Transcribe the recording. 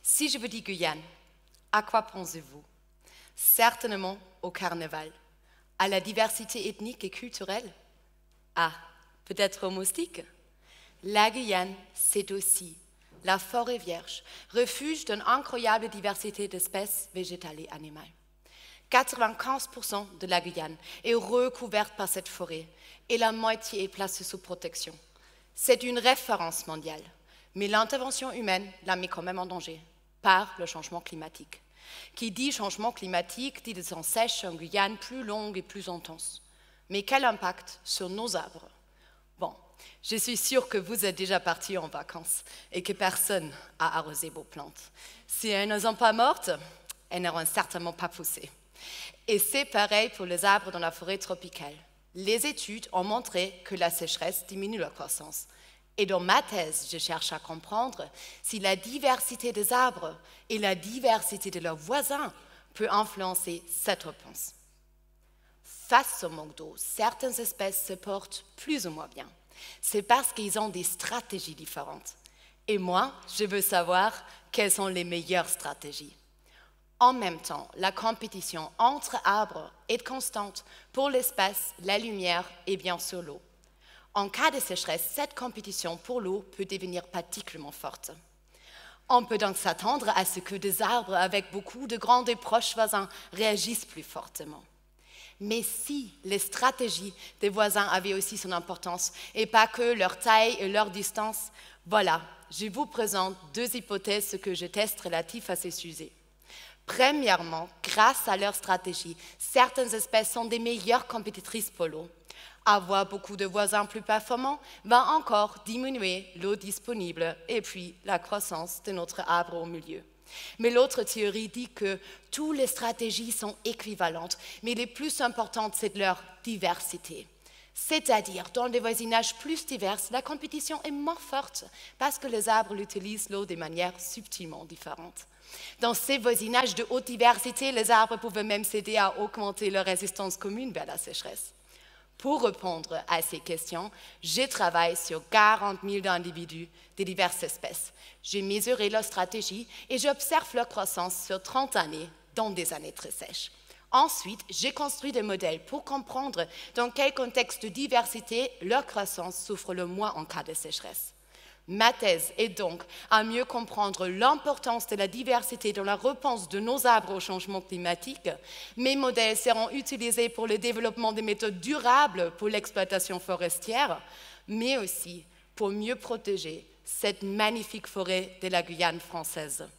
Si je vous dis Guyane, à quoi pensez-vous? Certainement au carnaval, à la diversité ethnique et culturelle. Ah, peut-être aux moustiques? La Guyane, c'est aussi la forêt vierge, refuge d'une incroyable diversité d'espèces végétales et animales. 95% de la Guyane est recouverte par cette forêt et la moitié est placée sous protection. C'est une référence mondiale, mais l'intervention humaine la met quand même en danger par le changement climatique. Qui dit changement climatique dit des temps sèches en Guyane plus longues et plus intenses. Mais quel impact sur nos arbres? Bon, je suis sûre que vous êtes déjà partis en vacances et que personne n'a arrosé vos plantes. Si elles ne sont pas mortes, elles n'auront certainement pas poussé. Et c'est pareil pour les arbres dans la forêt tropicale. Les études ont montré que la sécheresse diminue leur croissance. Et dans ma thèse, je cherche à comprendre si la diversité des arbres et la diversité de leurs voisins peut influencer cette réponse. Face au manque d'eau, certaines espèces se portent plus ou moins bien. C'est parce qu'ils ont des stratégies différentes. Et moi, je veux savoir quelles sont les meilleures stratégies. En même temps, la compétition entre arbres est constante pour l'espace, la lumière et bien sûr l'eau. En cas de sécheresse, cette compétition pour l'eau peut devenir particulièrement forte. On peut donc s'attendre à ce que des arbres avec beaucoup de grands et proches voisins réagissent plus fortement. Mais si les stratégies des voisins avaient aussi son importance et pas que leur taille et leur distance, voilà, je vous présente deux hypothèses que je teste relatives à ces sujets. Premièrement, grâce à leur stratégie, certaines espèces sont des meilleures compétitrices pour l'eau. Avoir beaucoup de voisins plus performants va encore diminuer l'eau disponible et puis la croissance de notre arbre au milieu. Mais l'autre théorie dit que toutes les stratégies sont équivalentes, mais les plus importantes, c'est leur diversité. C'est-à-dire, dans des voisinages plus divers, la compétition est moins forte parce que les arbres utilisent l'eau de manière subtilement différente. Dans ces voisinages de haute diversité, les arbres pouvaient même s'aider à augmenter leur résistance commune vers la sécheresse. Pour répondre à ces questions, je travaille sur 40 000 individus de diverses espèces. J'ai mesuré leur stratégie et j'observe leur croissance sur 30 années, dans des années très sèches. Ensuite, j'ai construit des modèles pour comprendre dans quel contexte de diversité leur croissance souffre le moins en cas de sécheresse. Ma thèse est donc à mieux comprendre l'importance de la diversité dans la réponse de nos arbres au changement climatique. Mes modèles seront utilisés pour le développement de méthodes durables pour l'exploitation forestière, mais aussi pour mieux protéger cette magnifique forêt de la Guyane française.